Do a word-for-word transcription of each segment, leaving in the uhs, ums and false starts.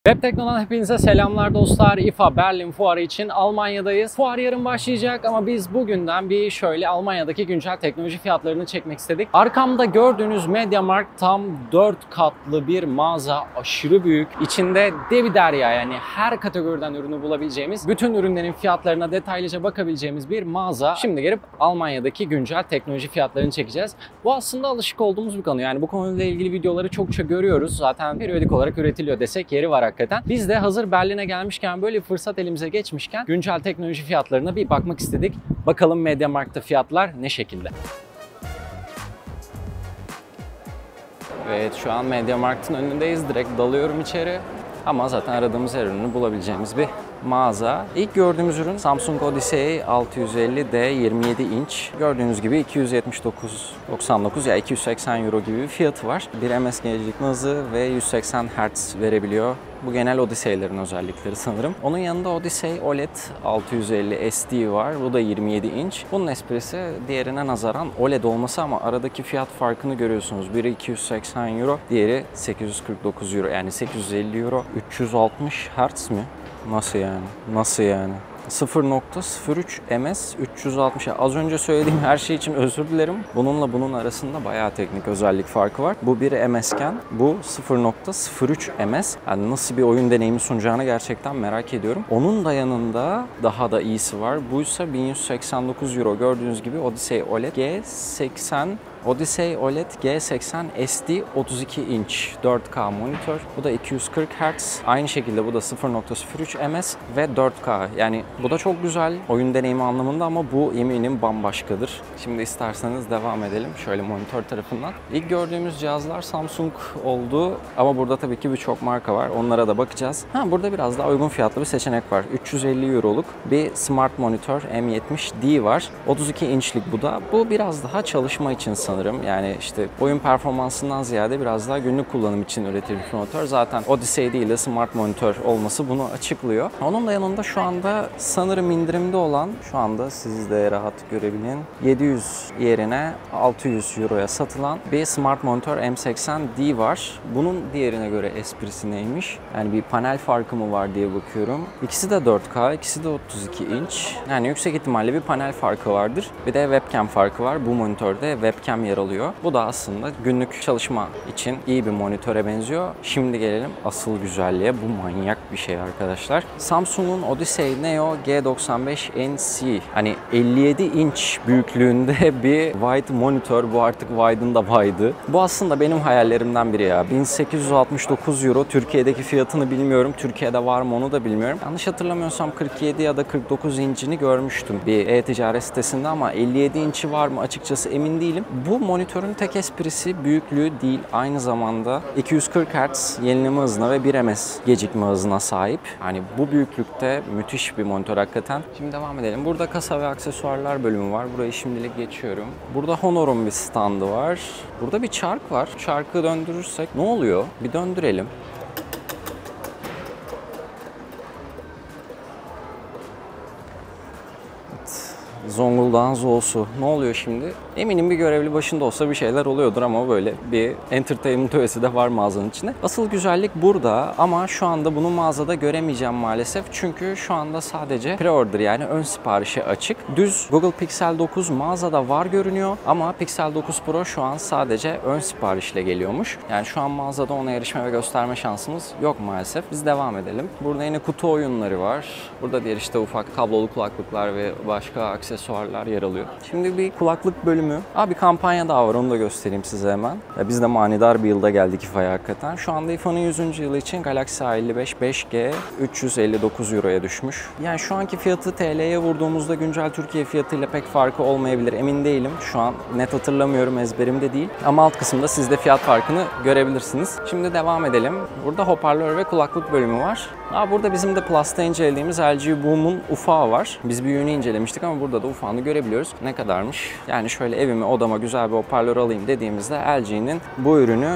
Webtekno'dan hepinize selamlar dostlar. IFA Berlin Fuarı için Almanya'dayız. Fuar yarın başlayacak ama biz bugünden bir şöyle Almanya'daki güncel teknoloji fiyatlarını çekmek istedik. Arkamda gördüğünüz MediaMarkt tam dört katlı bir mağaza, aşırı büyük. İçinde devi derya, yani her kategoriden ürünü bulabileceğimiz, bütün ürünlerin fiyatlarına detaylıca bakabileceğimiz bir mağaza. Şimdi gelip Almanya'daki güncel teknoloji fiyatlarını çekeceğiz. Bu aslında alışık olduğumuz bir konu. Yani bu konuyla ilgili videoları çokça görüyoruz. Zaten periyodik olarak üretiliyor desek yeri var hakikaten. Biz de hazır Berlin'e gelmişken, böyle bir fırsat elimize geçmişken güncel teknoloji fiyatlarına bir bakmak istedik. Bakalım MediaMarkt'ta fiyatlar ne şekilde? Evet, şu an MediaMarkt'ın önündeyiz. Direkt dalıyorum içeri. Ama zaten aradığımız her ürünü bulabileceğimiz bir mağaza. İlk gördüğümüz ürün Samsung Odyssey altı yüz elli D yirmi yedi inç. Gördüğünüz gibi iki yüz yetmiş dokuz doksan dokuz ya iki yüz seksen euro gibi bir fiyatı var. bir M S gecikme hızı ve yüz seksen hertz verebiliyor. Bu genel Odyssey'lerin özellikleri sanırım. Onun yanında Odyssey O L E D altı yüz elli S D var. Bu da yirmi yedi inç. Bunun esprisi diğerine nazaran O L E D olması ama aradaki fiyat farkını görüyorsunuz. Biri iki yüz seksen euro, diğeri sekiz yüz kırk dokuz euro. Yani sekiz yüz elli euro. üç yüz altmış hertz mi? Nasıl yani? Nasıl yani? sıfır nokta sıfır üç M S üç yüz altmış. Az önce söylediğim her şey için özür dilerim. Bununla bunun arasında bayağı teknik özellik farkı var. Bu bir M S iken bu sıfır nokta sıfır üç M S. Yani nasıl bir oyun deneyimi sunacağını gerçekten merak ediyorum. Onun da yanında daha da iyisi var. Buysa bin yüz seksen dokuz euro. Gördüğünüz gibi Odyssey O L E D G seksen Odyssey O L E D G seksen S D otuz iki inç dört K monitör. Bu da iki yüz kırk hertz. Aynı şekilde bu da sıfır nokta sıfır üç M S ve dört K. Yani bu da çok güzel oyun deneyimi anlamında ama bu eminim bambaşkadır. Şimdi isterseniz devam edelim şöyle monitör tarafından. İlk gördüğümüz cihazlar Samsung oldu ama burada tabii ki birçok marka var. Onlara da bakacağız. Ha, burada biraz daha uygun fiyatlı bir seçenek var. üç yüz elli euroluk bir smart monitör M yetmiş D var. otuz iki inçlik bu da. Bu biraz daha çalışma için sanırım. Yani işte oyun performansından ziyade biraz daha günlük kullanım için üretilmiş monitör. Zaten Odyssey değil de smart monitör olması bunu açıklıyor. Onun da yanında şu anda sanırım indirimde olan, şu anda siz de rahat görebilin, yedi yüz yerine altı yüz euroya satılan bir smart monitör M seksen D var. Bunun diğerine göre esprisi neymiş? Yani bir panel farkı mı var diye bakıyorum. İkisi de dört K, ikisi de otuz iki inç. Yani yüksek ihtimalle bir panel farkı vardır. Bir de webcam farkı var. Bu monitörde webcam yer alıyor. Bu da aslında günlük çalışma için iyi bir monitöre benziyor. Şimdi gelelim asıl güzelliğe. Bu manyak bir şey arkadaşlar. Samsung'un Odyssey Neo G doksan beş N C. Hani elli yedi inç büyüklüğünde bir wide monitör. Bu artık wide'ın da wide'ı. Bu aslında benim hayallerimden biri ya. bin sekiz yüz altmış dokuz euro. Türkiye'deki fiyatını bilmiyorum. Türkiye'de var mı onu da bilmiyorum. Yanlış hatırlamıyorsam kırk yedi ya da kırk dokuz incini görmüştüm bir e-ticaret sitesinde ama elli yedi inçi var mı açıkçası emin değilim. Bu monitörün tek esprisi büyüklüğü değil. Aynı zamanda iki yüz kırk hertz yenileme hızına ve bir M S gecikme hızına sahip. Hani bu büyüklükte müthiş bir monitör hakikaten. Şimdi devam edelim. Burada kasa ve aksesuarlar bölümü var. Burayı şimdilik geçiyorum. Burada Honor'un bir standı var. Burada bir çark var. Çarkı döndürürsek ne oluyor? Bir döndürelim. Zonguldak'ın Zo'su. Ne oluyor şimdi? Eminim bir görevli başında olsa bir şeyler oluyordur ama böyle bir entertainment öğesi de var mağazanın içinde. Asıl güzellik burada ama şu anda bunu mağazada göremeyeceğim maalesef. Çünkü şu anda sadece pre-order, yani ön siparişe açık. Düz Google Pixel dokuz mağazada var görünüyor ama Pixel dokuz Pro şu an sadece ön siparişle geliyormuş. Yani şu an mağazada ona erişme ve gösterme şansımız yok maalesef. Biz devam edelim. Burada yine kutu oyunları var. Burada diğer işte ufak kablolu kulaklıklar ve başka aksesuarlar yer alıyor. Şimdi bir kulaklık bölümü. Abi kampanya daha var, onu da göstereyim size hemen. Ya biz de manidar bir yılda geldik İFA'ya hakikaten. Şu anda İFA'nın yüzüncü yılı için Galaxy A elli beş beş G üç yüz elli dokuz euroya düşmüş. Yani şu anki fiyatı T L'ye vurduğumuzda güncel Türkiye fiyatıyla pek farkı olmayabilir, emin değilim. Şu an net hatırlamıyorum, ezberimde değil. Ama alt kısımda siz de fiyat farkını görebilirsiniz. Şimdi devam edelim. Burada hoparlör ve kulaklık bölümü var. Aa, burada bizim de Plus'ta incelediğimiz L G Boom'un ufağı var. Biz büyüğünü incelemiştik ama burada da ufağını görebiliyoruz. Ne kadarmış? Yani şöyle evime, odama güzel bir hoparlör alayım dediğimizde L G'nin bu ürünü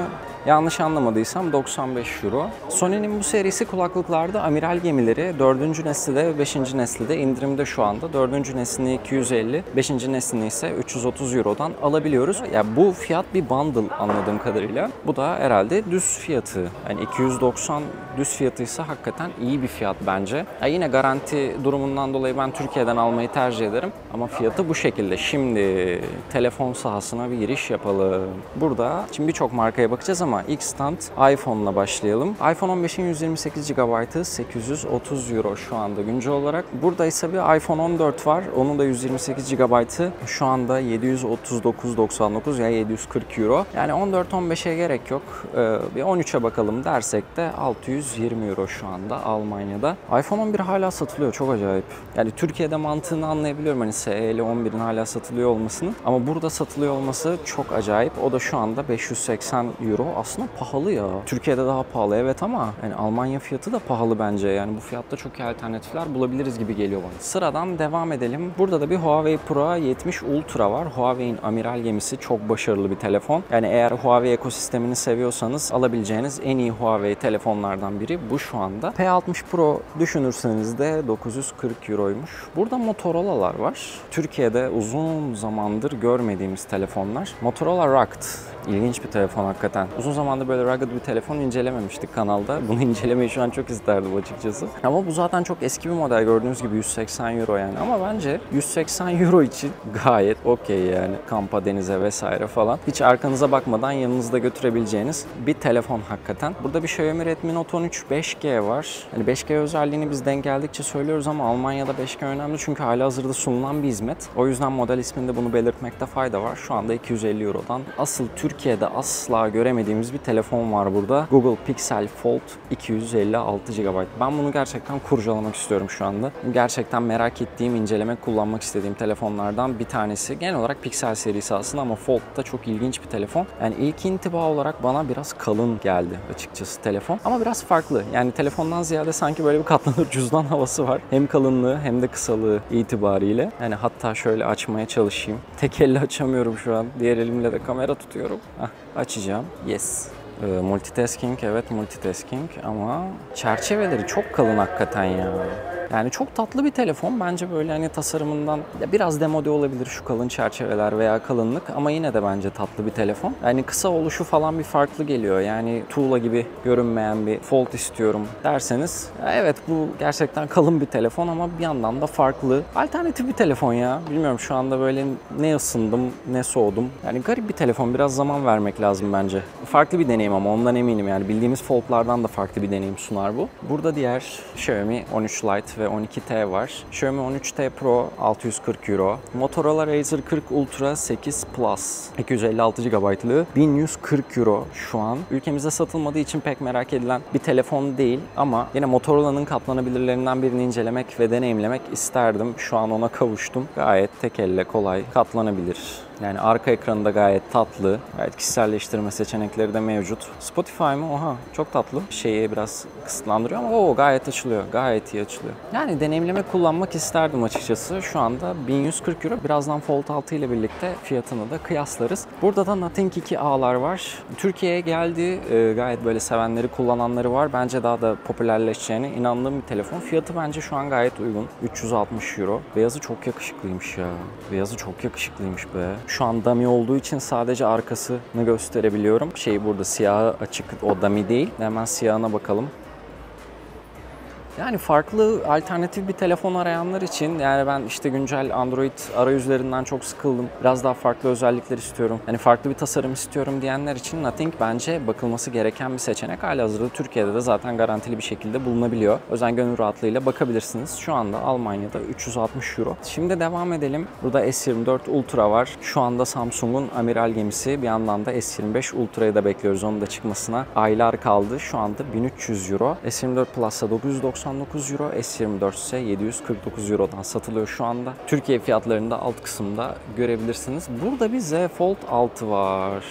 Yanlış anlamadıysam doksan beş euro. Sony'nin bu serisi kulaklıklarda amiral gemileri dördüncü nesilde ve beşinci nesilde indirimde şu anda. dördüncü neslini iki yüz elli, beşinci neslini ise üç yüz otuz eurodan alabiliyoruz. Ya yani bu fiyat bir bundle anladığım kadarıyla. Bu da herhalde düz fiyatı. Yani iki yüz doksan düz fiyatıysa hakikaten iyi bir fiyat bence. Ya yine garanti durumundan dolayı ben Türkiye'den almayı tercih ederim. Ama fiyatı bu şekilde. Şimdi telefon sahasına bir giriş yapalım. Burada şimdi birçok markaya bakacağız ama ilk stand iPhone'la başlayalım. iPhone on beşin yüz yirmi sekiz gigabaytı sekiz yüz otuz euro şu anda güncel olarak. Burada ise bir iPhone on dört var. Onun da yüz yirmi sekiz gigabaytı şu anda yedi yüz otuz dokuz doksan dokuz ya yedi yüz kırk euro. Yani on dört on beşe gerek yok. Ee, bir on üçe bakalım dersek de altı yüz yirmi euro şu anda Almanya'da. iPhone on bir hala satılıyor. Çok acayip. Yani Türkiye'de mantığını anlayabiliyorum. Hani S E on birin hala satılıyor olmasını. Ama burada satılıyor olması çok acayip. O da şu anda beş yüz seksen euro. Aslında pahalı ya. Türkiye'de daha pahalı evet ama yani Almanya fiyatı da pahalı bence. Yani bu fiyatta çok iyi alternatifler bulabiliriz gibi geliyor bana. Sıradan devam edelim. Burada da bir Huawei Pro yetmiş Ultra var. Huawei'in amiral gemisi, çok başarılı bir telefon. Yani eğer Huawei ekosistemini seviyorsanız alabileceğiniz en iyi Huawei telefonlardan biri bu şu anda. P altmış Pro düşünürseniz de dokuz yüz kırk euroymuş. Burada Motorola'lar var. Türkiye'de uzun zamandır görmediğimiz telefonlar. Motorola Razr. İlginç bir telefon hakikaten. Uzun zamandır böyle rugged bir telefon incelememiştik kanalda. Bunu incelemeyi şu an çok isterdim açıkçası. Ama bu zaten çok eski bir model, gördüğünüz gibi yüz seksen euro yani. Ama bence yüz seksen euro için gayet okey yani. Kampa, denize vesaire falan. Hiç arkanıza bakmadan yanınızda götürebileceğiniz bir telefon hakikaten. Burada bir Xiaomi Redmi Note on üç beş G var. Hani beş G özelliğini biz denk geldikçe söylüyoruz ama Almanya'da beş G önemli çünkü halihazırda sunulan bir hizmet. O yüzden model isminde bunu belirtmekte fayda var. Şu anda iki yüz elli eurodan. Asıl Türkiye'de asla göremediğimiz bir telefon var burada. Google Pixel Fold iki yüz elli altı gigabayt. Ben bunu gerçekten kurcalamak istiyorum şu anda. Gerçekten merak ettiğim, incelemek, kullanmak istediğim telefonlardan bir tanesi. Genel olarak Pixel serisi aslında ama Fold da çok ilginç bir telefon. Yani ilk intiba olarak bana biraz kalın geldi açıkçası telefon. Ama biraz farklı. Yani telefondan ziyade sanki böyle bir katlanır cüzdan havası var. Hem kalınlığı hem de kısalığı itibariyle. Yani hatta şöyle açmaya çalışayım. Tek elle açamıyorum şu an. Diğer elimle de kamera tutuyorum. Hah, açacağım. Yes. Ee, multitasking, evet multitasking ama çerçeveleri çok kalın hakikaten ya. Yani çok tatlı bir telefon. Bence böyle hani tasarımından biraz demode olabilir şu kalın çerçeveler veya kalınlık ama yine de bence tatlı bir telefon. Yani kısa oluşu falan bir farklı geliyor. Yani tuğla gibi görünmeyen bir Fold istiyorum derseniz evet bu gerçekten kalın bir telefon ama bir yandan da farklı. Alternatif bir telefon ya. Bilmiyorum şu anda böyle ne ısındım ne soğudum. Yani garip bir telefon. Biraz zaman vermek lazım bence. Farklı bir deneyim ama ondan eminim. Yani bildiğimiz Fold'lardan da farklı bir deneyim sunar bu. Burada diğer Xiaomi on üç Lite ve on iki T var. Xiaomi on üç T Pro altı yüz kırk euro. Motorola Razr kırk Ultra sekiz Plus iki yüz elli altı gigabaytlı bin yüz kırk euro şu an. Ülkemizde satılmadığı için pek merak edilen bir telefon değil ama yine Motorola'nın katlanabilirlerinden birini incelemek ve deneyimlemek isterdim. Şu an ona kavuştum. Gayet tek elle kolay katlanabilir. Yani arka ekranı da gayet tatlı. Gayet kişiselleştirme seçenekleri de mevcut. Spotify mı? Oha çok tatlı. Şeyi biraz kısıtlandırıyor ama o gayet açılıyor. Gayet iyi açılıyor. Yani deneyimleme kullanmak isterdim açıkçası. Şu anda bin yüz kırk euro. Birazdan Fold altı ile birlikte fiyatını da kıyaslarız. Burada da Nothing iki A'lar var. Türkiye'ye geldi. Ee, gayet böyle sevenleri, kullananları var. Bence daha da popülerleşeceğine inandığım bir telefon. Fiyatı bence şu an gayet uygun. üç yüz altmış euro. Beyazı çok yakışıklıymış ya. Beyazı çok yakışıklıymış be. Şu an dummy olduğu için sadece arkasını gösterebiliyorum. Şey burada siyahı açık, o dummy değil. Hemen siyahına bakalım. Yani farklı alternatif bir telefon arayanlar için yani ben işte güncel Android arayüzlerinden çok sıkıldım. Biraz daha farklı özellikler istiyorum. Yani farklı bir tasarım istiyorum diyenler için Nothing bence bakılması gereken bir seçenek. Halihazırda Türkiye'de de zaten garantili bir şekilde bulunabiliyor. O yüzden gönül rahatlığıyla bakabilirsiniz. Şu anda Almanya'da üç yüz altmış euro. Şimdi devam edelim. Burada S yirmi dört Ultra var. Şu anda Samsung'un amiral gemisi. Bir yandan da S yirmi beş Ultra'yı da bekliyoruz. Onun da çıkmasına aylar kaldı. Şu anda bin üç yüz euro. S yirmi dört Plus'a dokuz yüz doksan dokuz euro, S yirmi dört ise yedi yüz kırk dokuz eurodan satılıyor şu anda. Türkiye fiyatlarını da alt kısımda görebilirsiniz. Burada bir Z Fold altı var.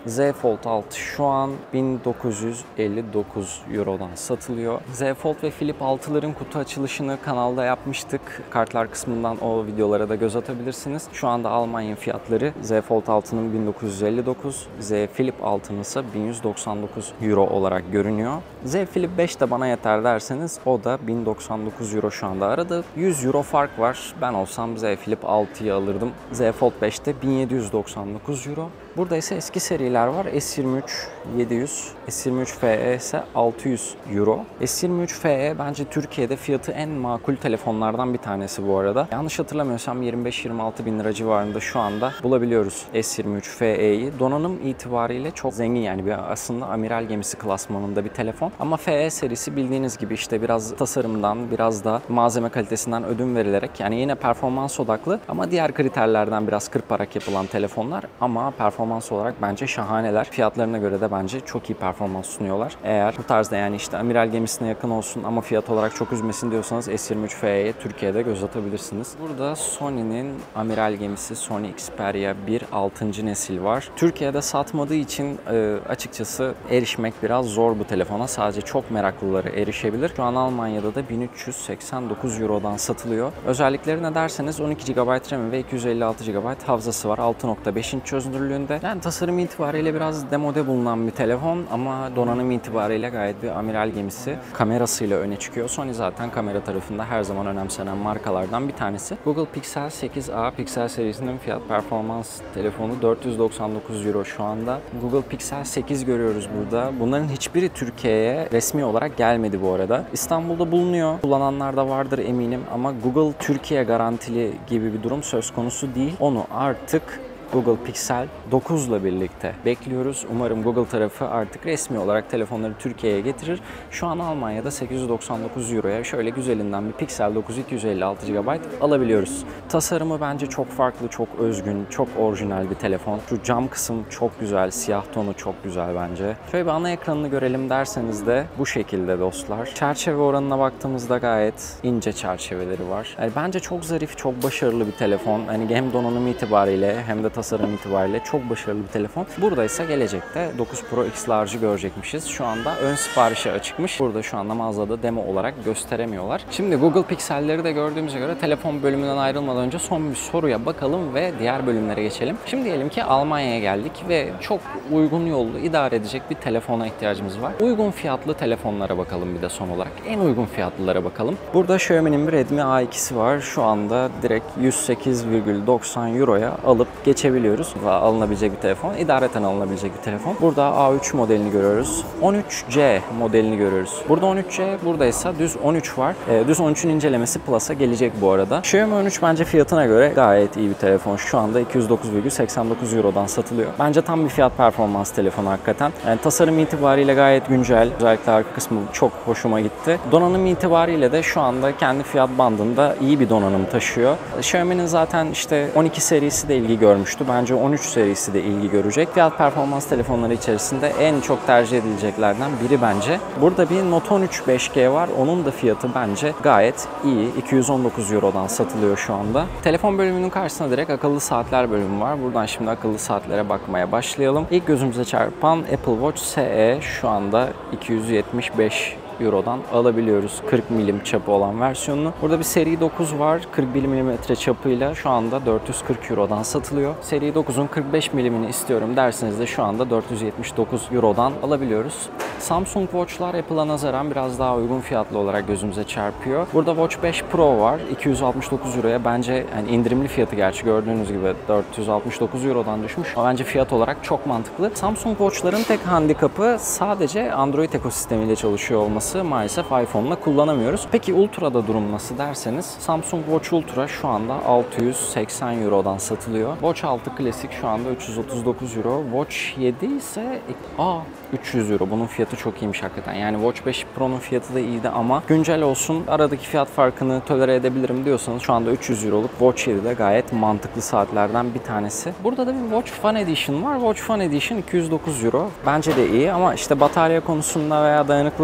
Z Fold altı şu an bin dokuz yüz elli dokuz Euro'dan satılıyor. Z Fold ve Flip altıların kutu açılışını kanalda yapmıştık. Kartlar kısmından o videolara da göz atabilirsiniz. Şu anda Almanya fiyatları Z Fold altının bin dokuz yüz elli dokuz, Z Flip altının ise bin yüz doksan dokuz Euro olarak görünüyor. Z Flip beş de bana yeter derseniz o da bin doksan dokuz Euro şu anda. Arada yüz Euro fark var. Ben olsam Z Flip altıyı alırdım. Z Fold beşte bin yedi yüz doksan dokuz Euro. Burada ise eski seriler var. S yirmi üç yedi yüz, S yirmi üç F E ise altı yüz Euro. S yirmi üç F E bence Türkiye'de fiyatı en makul telefonlardan bir tanesi bu arada. Yanlış hatırlamıyorsam yirmi beş yirmi altı bin lira civarında şu anda bulabiliyoruz S yirmi üç F E'yi. Donanım itibariyle çok zengin, yani bir aslında amiral gemisi klasmanında bir telefon. Ama F E serisi bildiğiniz gibi işte biraz tasarımdan, biraz da malzeme kalitesinden ödün verilerek, yani yine performans odaklı ama diğer kriterlerden biraz kırparak yapılan telefonlar, ama performans olarak bence şahaneler. Fiyatlarına göre de bence çok iyi performans sunuyorlar. Eğer bu tarzda, yani işte amiral gemisine yakın olsun ama fiyat olarak çok üzmesin diyorsanız S yirmi üç F E'ye Türkiye'de göz atabilirsiniz. Burada Sony'nin amiral gemisi Sony Xperia bir altıncı nesil var. Türkiye'de satmadığı için e, açıkçası erişmek biraz zor bu telefona. Sadece çok meraklıları erişebilir. Şu an Almanya'da da bin üç yüz seksen dokuz Euro'dan satılıyor. Özellikleri ne derseniz on iki gigabayt RAM ve iki yüz elli altı gigabayt hafızası var. altı nokta beş inç çözünürlüğünde. Yani tasarım itibariyle biraz demode bulunan bir telefon ama donanım itibariyle gayet bir amiral gemisi. Kamerasıyla öne çıkıyor. Sony zaten kamera tarafında her zaman önemsenen markalardan bir tanesi. Google Pixel sekiz A Pixel serisinin fiyat performans telefonu dört yüz doksan dokuz Euro şu anda. Google Pixel sekiz görüyoruz burada. Bunların hiçbiri Türkiye'ye resmi olarak gelmedi bu arada. İstanbul'da bulunuyor. Kullananlar da vardır eminim ama Google Türkiye garantili gibi bir durum söz konusu değil. Onu artık Google Pixel dokuz ile birlikte bekliyoruz. Umarım Google tarafı artık resmi olarak telefonları Türkiye'ye getirir. Şu an Almanya'da sekiz yüz doksan dokuz Euro'ya şöyle güzelinden bir Pixel dokuz iki yüz elli altı gigabayt alabiliyoruz. Tasarımı bence çok farklı, çok özgün, çok orijinal bir telefon. Şu cam kısım çok güzel, siyah tonu çok güzel bence. Şöyle bir ana ekranını görelim derseniz de bu şekilde dostlar. Çerçeve oranına baktığımızda gayet ince çerçeveleri var. Yani bence çok zarif, çok başarılı bir telefon. Hani hem donanım itibariyle hem de tasarım itibariyle çok başarılı bir telefon. Burada ise gelecekte dokuz Pro X Large'ı görecekmişiz. Şu anda ön siparişe açıkmış. Burada şu anda mağazada demo olarak gösteremiyorlar. Şimdi Google Pixel'leri de gördüğümüze göre telefon bölümünden ayrılmadan önce son bir soruya bakalım ve diğer bölümlere geçelim. Şimdi diyelim ki Almanya'ya geldik ve çok uygun yollu idare edecek bir telefona ihtiyacımız var. Uygun fiyatlı telefonlara bakalım bir de son olarak. En uygun fiyatlılara bakalım. Burada Xiaomi'nin bir Redmi A ikisi var. Şu anda direkt yüz sekiz virgül doksan Euro'ya alıp geçebiliyoruz. Alınabilecek bir telefon. İdareten alınabilecek bir telefon. Burada A üç modelini görüyoruz. on üç C modelini görüyoruz. Burada on üç C, burada ise düz on üç var. E, düz on üçün incelemesi Plus'a gelecek bu arada. Xiaomi on üç bence fiyatına göre gayet iyi bir telefon. Şu anda iki yüz dokuz virgül seksen dokuz Euro'dan satılıyor. Bence tam bir fiyat performans telefonu hakikaten. Yani tasarım itibariyle gayet güncel. Özellikle arka kısmı çok hoşuma gitti. Donanım itibariyle de şu anda kendi fiyat bandında iyi bir donanım taşıyor. Xiaomi'nin zaten işte on iki serisi de ilgi görmüştü. Bence on üç serisi de ilgi görecek. Fiyat performans telefonları içerisinde en çok tercih edileceklerden biri bence. Burada bir Note on üç beş G var. Onun da fiyatı bence gayet iyi. iki yüz on dokuz Euro'dan satılıyor şu anda. Telefon bölümünün karşısına direkt akıllı saatler bölümü var. Buradan şimdi akıllı saatlere bakmaya başlayalım. İlk gözümüze çarpan Apple Watch S E şu anda iki yüz yetmiş beş Euro'dan alabiliyoruz kırk milim çapı olan versiyonunu. Burada bir seri dokuz var. kırk bir milimetre çapıyla şu anda dört yüz kırk Euro'dan satılıyor. Seri dokuzun kırk beş milimini istiyorum derseniz de şu anda dört yüz yetmiş dokuz Euro'dan alabiliyoruz. Samsung Watch'lar Apple'a nazaran biraz daha uygun fiyatlı olarak gözümüze çarpıyor. Burada Watch beş Pro var. iki yüz altmış dokuz Euro'ya bence yani indirimli fiyatı, gerçi gördüğünüz gibi dört yüz altmış dokuz Euro'dan düşmüş. Ama bence fiyat olarak çok mantıklı. Samsung Watch'ların tek handikapı sadece Android ekosistemiyle çalışıyor olması. Maalesef iPhone'la kullanamıyoruz. Peki Ultra'da durum nasıl derseniz, Samsung Watch Ultra şu anda altı yüz seksen Euro'dan satılıyor. Watch altı Klasik şu anda üç yüz otuz dokuz Euro. Watch yedi ise aa üç yüz Euro. Bunun fiyatı çok iyiymiş hakikaten. Yani Watch beş Pro'nun fiyatı da iyiydi ama güncel olsun, aradaki fiyat farkını tolere edebilirim diyorsanız şu anda üç yüz Euro'luk Watch yedi de gayet mantıklı saatlerden bir tanesi. Burada da bir Watch Fun Edition var. Watch Fun Edition iki yüz dokuz Euro. Bence de iyi ama işte batarya konusunda veya dayanıklılık konusunda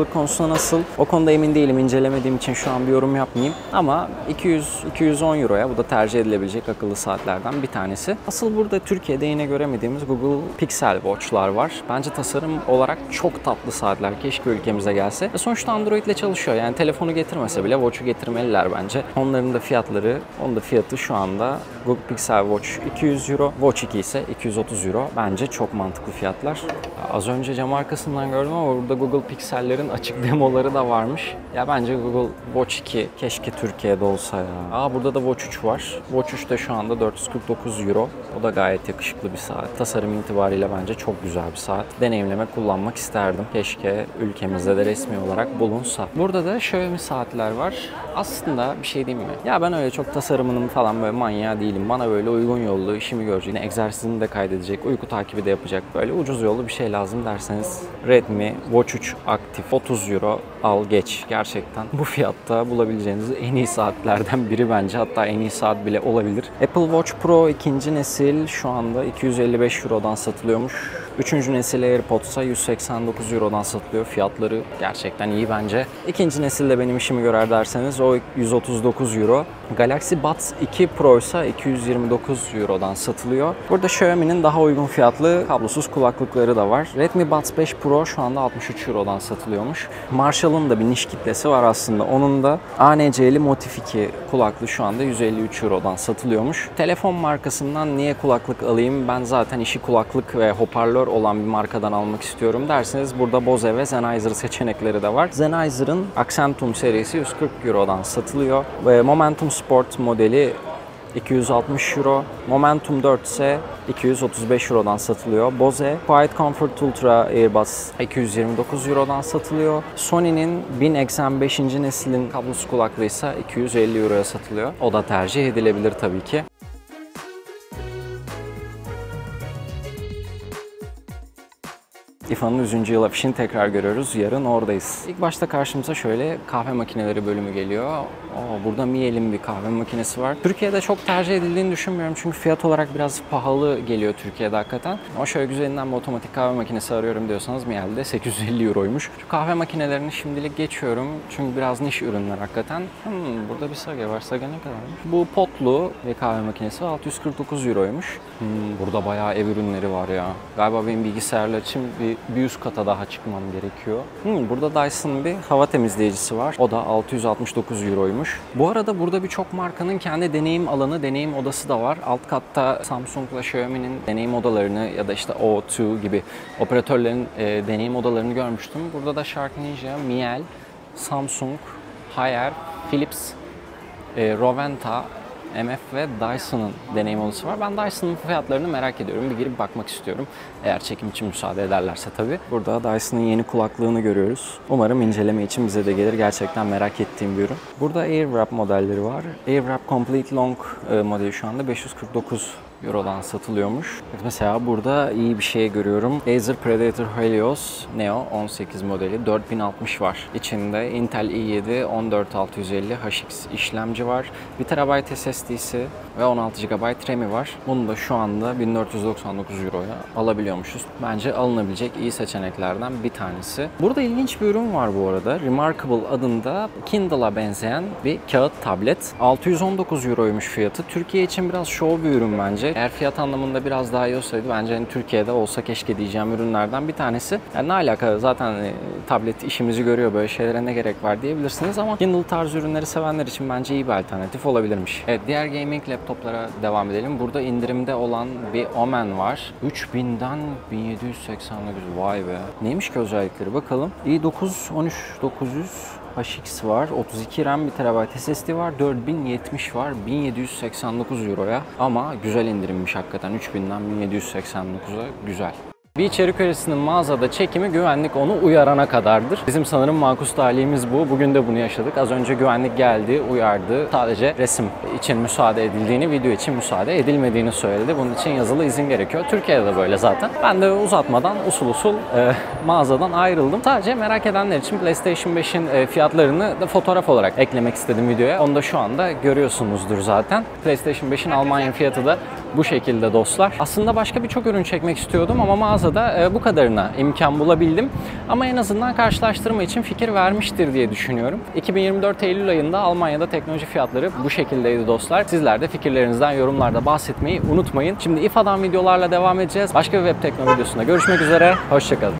nasıl? O konuda emin değilim. İncelemediğim için şu an bir yorum yapmayayım. Ama iki yüz iki yüz on euroya bu da tercih edilebilecek akıllı saatlerden bir tanesi. Asıl burada Türkiye'de yine göremediğimiz Google Pixel Watch'lar var. Bence tasarım olarak çok tatlı saatler. Keşke ülkemize gelse. Ve sonuçta Android ile çalışıyor. Yani telefonu getirmese bile Watch'u getirmeliler bence. Onların da fiyatları, onun da fiyatı şu anda Google Pixel Watch iki yüz euro, Watch iki ise iki yüz otuz euro. Bence çok mantıklı fiyatlar. Az önce cam arkasından gördüm ama burada Google Pixel'lerin açık demoları da varmış. Ya bence Google Watch iki keşke Türkiye'de olsa ya. Aa burada da Watch üç var. Watch üç de şu anda dört yüz kırk dokuz euro. O da gayet yakışıklı bir saat. Tasarım itibariyle bence çok güzel bir saat. Deneyimlemek, kullanmak isterdim. Keşke ülkemizde de resmi olarak bulunsa. Burada da Xiaomi saatler var. Aslında bir şey diyeyim mi? Ya ben öyle çok tasarımının falan böyle manyağı değilim. Bana böyle uygun yollu, işimi görecek, egzersizini de kaydedecek, uyku takibi de yapacak böyle ucuz yollu bir şey lazım derseniz Redmi Watch üç aktif otuz euro al geç. Gerçekten bu fiyatta bulabileceğiniz en iyi saatlerden biri bence. Hatta en iyi saat bile olabilir. Apple Watch Pro ikinci nesil şu anda iki yüz elli beş eurodan satılıyormuş. Üçüncü nesil AirPods'a yüz seksen dokuz eurodan satılıyor. Fiyatları gerçekten iyi bence. İkinci nesilde benim işimi görer derseniz o yüz otuz dokuz euro. Galaxy Buds iki Pro ise iki yüz yirmi dokuz eurodan satılıyor. Burada Xiaomi'nin daha uygun fiyatlı kablosuz kulaklıkları da var. Redmi Buds beş Pro şu anda altmış üç eurodan satılıyormuş. Marshall'ın da bir niş kitlesi var aslında. Onun da A N C'li Motif iki kulaklığı şu anda yüz elli üç eurodan satılıyormuş. Telefon markasından niye kulaklık alayım? Ben zaten işi kulaklık ve hoparlör olan bir markadan almak istiyorum derseniz burada Bose ve Sennheiser seçenekleri de var. Sennheiser'ın Accentum serisi yüz kırk eurodan satılıyor ve Momentum Sport modeli iki yüz altmış euro. Momentum dört ise iki yüz otuz beş eurodan satılıyor. Bose Quiet Comfort Ultra Airbuds iki yüz yirmi dokuz eurodan satılıyor. Sony'nin bin eksen beşinci neslin kablosuz kulaklığı ise iki yüz elli euroya satılıyor. O da tercih edilebilir tabii ki. I F A'nın yüzüncü yıl afişini tekrar görüyoruz. Yarın oradayız. İlk başta karşımıza şöyle kahve makineleri bölümü geliyor. Oo, burada Miel'in bir kahve makinesi var. Türkiye'de çok tercih edildiğini düşünmüyorum çünkü fiyat olarak biraz pahalı geliyor Türkiye'de hakikaten. Ama şöyle güzelinden bir otomatik kahve makinesi arıyorum diyorsanız Miel'de sekiz yüz elli euroymuş. Şu kahve makinelerini şimdilik geçiyorum çünkü biraz niş ürünler hakikaten. Hmm, burada bir Sage var. Sage ne kadarmış? Bu potlu bir kahve makinesi altı yüz kırk dokuz euroymuş. Hmm, burada bayağı ev ürünleri var ya. Galiba benim bilgisayarlar için bir bir üst kata daha çıkmam gerekiyor. Hmm, burada Dyson'ın bir hava temizleyicisi var. O da altı yüz altmış dokuz euroymuş. Bu arada burada birçok markanın kendi deneyim alanı, deneyim odası da var. Alt katta Samsung'la Xiaomi'nin deneyim odalarını ya da işte O iki gibi operatörlerin e, deneyim odalarını görmüştüm. Burada da SharkNinja, Miele, Samsung, Haier, Philips, e, Roventa, M F ve Dyson'ın deneyim odası var. Ben Dyson'ın fiyatlarını merak ediyorum. Bir girip bakmak istiyorum. Eğer çekim için müsaade ederlerse tabii. Burada Dyson'ın yeni kulaklığını görüyoruz. Umarım inceleme için bize de gelir. Gerçekten merak ettiğim bir ürün. Burada AirWrap modelleri var. AirWrap Complete Long modeli şu anda beş yüz kırk dokuz Euro'dan satılıyormuş. Mesela burada iyi bir şey görüyorum. Acer Predator Helios Neo on sekiz modeli dört bin altmış var. İçinde Intel i yedi on dört altı yüz elli H X işlemci var. bir terabayt S S D'si ve on altı gigabayt RAM'i var. Bunu da şu anda bin dört yüz doksan dokuz Euro'ya alabiliyormuşuz. Bence alınabilecek iyi seçeneklerden bir tanesi. Burada ilginç bir ürün var bu arada. Remarkable adında Kindle'a benzeyen bir kağıt tablet. altı yüz on dokuz Euro'ymuş fiyatı. Türkiye için biraz şov bir ürün bence. Eğer fiyat anlamında biraz daha iyi olsaydı bence hani Türkiye'de olsa keşke diyeceğim ürünlerden bir tanesi. Yani ne alaka zaten hani, tablet işimizi görüyor, böyle şeylere ne gerek var diyebilirsiniz ama Kindle tarzı ürünleri sevenler için bence iyi bir alternatif olabilirmiş. Evet, diğer gaming laptoplara devam edelim. Burada indirimde olan bir Omen var. üç binden bin yedi yüz seksen dokuz. Vay be. Neymiş ki özellikleri bakalım. i dokuz on üç dokuz yüz H X var, otuz iki RAM, bir terabayt S S D var, dört bin yetmiş var, bin yedi yüz seksen dokuz Euro'ya ama güzel indirimmiş hakikaten. üç binden bin yedi yüz seksen dokuza güzel. Bir içerik üreticinin mağazada çekimi güvenlik onu uyarana kadardır. Bizim sanırım makus talihimiz bu. Bugün de bunu yaşadık. Az önce güvenlik geldi, uyardı. Sadece resim için müsaade edildiğini, video için müsaade edilmediğini söyledi. Bunun için yazılı izin gerekiyor. Türkiye'de de böyle zaten. Ben de uzatmadan usul usul e, mağazadan ayrıldım. Sadece merak edenler için PlayStation beşin e, fiyatlarını da fotoğraf olarak eklemek istedim videoya. Onu da şu anda görüyorsunuzdur zaten. PlayStation beşin Almanya fiyatı da bu şekilde dostlar. Aslında başka birçok ürün çekmek istiyordum ama mağazada bu kadarına imkan bulabildim. Ama en azından karşılaştırma için fikir vermiştir diye düşünüyorum. iki bin yirmi dört Eylül ayında Almanya'da teknoloji fiyatları bu şekildeydi dostlar. Sizler de fikirlerinizden yorumlarda bahsetmeyi unutmayın. Şimdi İ F A'dan videolarla devam edeceğiz. Başka bir web tekno videosunda görüşmek üzere. Hoşçakalın.